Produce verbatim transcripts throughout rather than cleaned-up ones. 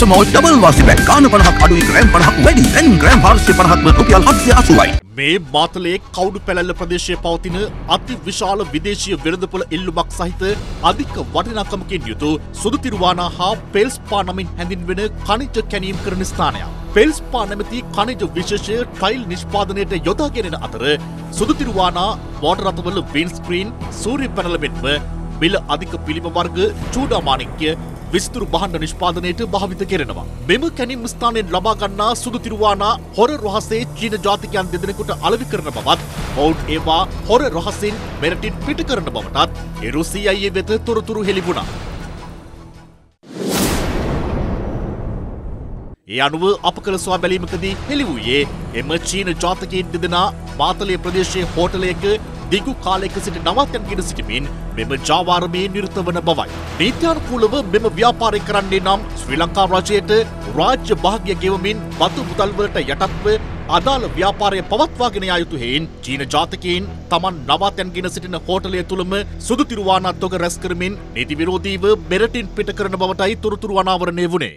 paracetamol double වාසි bag ගාන පනහක් අඩුයි ග්‍රෑම් පනහක් වැඩි දැන් ග්‍රෑම් හාරසිය පනහක්ම රුපියල් හත්සිය අසූවයි. මේ මාතලේ කවුඩු පැලැල්ල ප්‍රදේශයේ පවතින අති විශාල විදේශීය වෙළඳපොළ එල්ලුමක් සහිත අධික වටිනාකමකින් යුතු සුදු තිරුවානා හා ෆෙල්ස්පා නමින් හැඳින්වෙන khනිජ කැණීම් කරන ස්ථානයක්. ෆෙල්ස්පා නැමැති khනිජ විශේෂය ටයිල් නිෂ්පාදනයට යොදා ගැනෙන අතර සුදු තිරුවානා මෝටර රථවල වින්ඩ් ස්ක්‍රීන් සූර්ය පැනල මෙන්ම මිල අධික පිළිම වර්ග චූඩා මාණික්‍ය විස්තර භාණ්ඩ නිෂ්පාදනයට භාවිත කෙරෙනවා. මෙම කැණීම් ස්ථානයෙන් ලබා ගන්නා සුදු තිරුවානා හොර රහසේ චීන ජාතිකයන් දෙදෙනෙකුට අලෙවි කරන බවත් ඔවුන් ඒවා හොර රහසින් මෙරටින් පිට කරන බවටත් හිරු සී අයි ඒ වෙත තොරතුරු හෙළි වුණා. ඒ අනුව අප කළ සොයා බැලීමකදී හෙළි වූයේ එම චීන ජාතිකයන් දෙදෙනා මාතලේ ප්‍රදේශයේ හෝටලයක දිගු කාලයක සිට නවාතැන්ගෙන සිටමින් මෙම ජාවාරමේ නිරත වන බවයි. නීත්‍යානුකූලව මෙම ව්‍යාපාරය කරන්නේ නම් ශ්‍රී ලංකා රජයට රාජ්‍ය භාග්‍ය ගෙවමින් බදු මුදල් වලට යටත්ව අදාළ ව්‍යාපාරය පවත්වාගෙන යා යුතු හේයින් චීන ජාතිකයන් තමන් නවාතැන්ගෙන සිටින හෝටලය තුළම සුදු තිරුවානා තොග රැස් කරමින් නීති විරෝධීව මෙරටින් පිට කරන බවටයි තොරතුරු අනාවරණය වුණේ.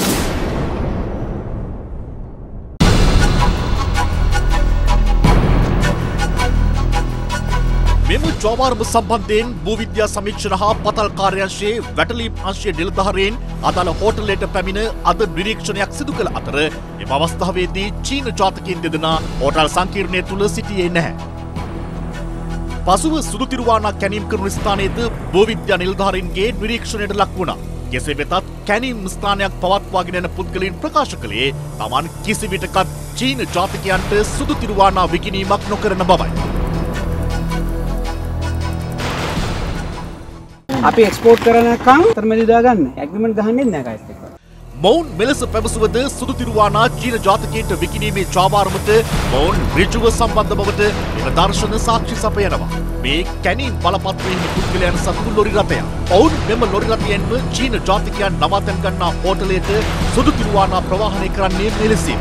මෙම ජාවාරම සම්බන්ධයෙන් භූවිද්‍යා සමීක්ෂණ හා පතල් කාර්යාංශයේ වැටලීම් අංශයේ නිලධාරීන් අදාළ හෝටලයට පැමිණ අද නිරීක්ෂණයක් සිදු කළ අතර එම අවස්ථාවේදී චීන ජාතිකයන් දෙදෙනා හෝටල් සංකීර්ණය තුල සිටියේ නැහැ. පසුව සුදු තිරුවානා කැණීම් කරන ස්ථානයේද භූවිද්‍යා නිලධාරීන්ගේ නිරීක්ෂණයට ලක් වුණා. කෙසේ වෙතත් කැණීම් ස්ථානයක් පවත්වාගෙන යන පුද්ගලයන් ප්‍රකාශ කළේ Taman කිසිවිටකත් චීන ජාතිකයන්ට සුදු තිරුවානා විකිණීමක් නොකරන බවයි. අපි එක්ස්පෝර්ට් කරනකම් තරමදී දාගන්න ඇග්‍රීමන්ට් ගහන්නේ නැහැ කායිස් එක්ක. මොවුන් මෙලෙස පැවසුවද සුදු තිරුවානා චීන ජාතිකයන්ට විකිණීමේ ජාවාරමට මොවුන් ඍජුව සම්බන්ධ බවට එම දර්ශන සාක්ෂි සපයනවා. මේ කැණීම් බලපත්‍රයේ පුද්ගලයන් සතු ලොරි රථයක්. ඔවුන් මෙම ලොරි රථයෙන්ම චීන ජාතිකයන් නවාතැන් ගන්නා හෝටලයට සුදු තිරුවානා ප්‍රවාහනය කරන්නේ මෙලෙසින්.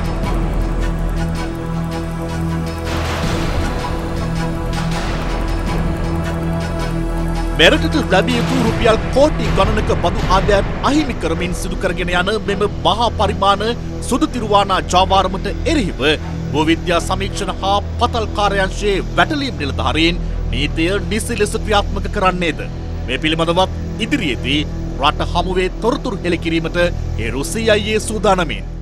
මෙරටට ලැබිය යුතු රුපියල් කෝටි ගණනක බදු ආදායම් අහිමි කරමින් සිදු කරගෙන යන මෙම මහා පරිමාණ සුදු තිරුවානා ජාවාරමට එරෙහිව භූවිද්‍යා සමීක්ෂණ හා පතල් කාර්යාංශයේ වැටලීම් නිලධාරීන් නීතිය නිසි ලෙස ක්‍රියාත්මක කරන්නේද? මේ පිළිබඳවත් ඉදිරියේදී රට හමුවේ තොරතුරු හෙළි කිරීමට හිරු සී අයි ඒ සූදානමින්.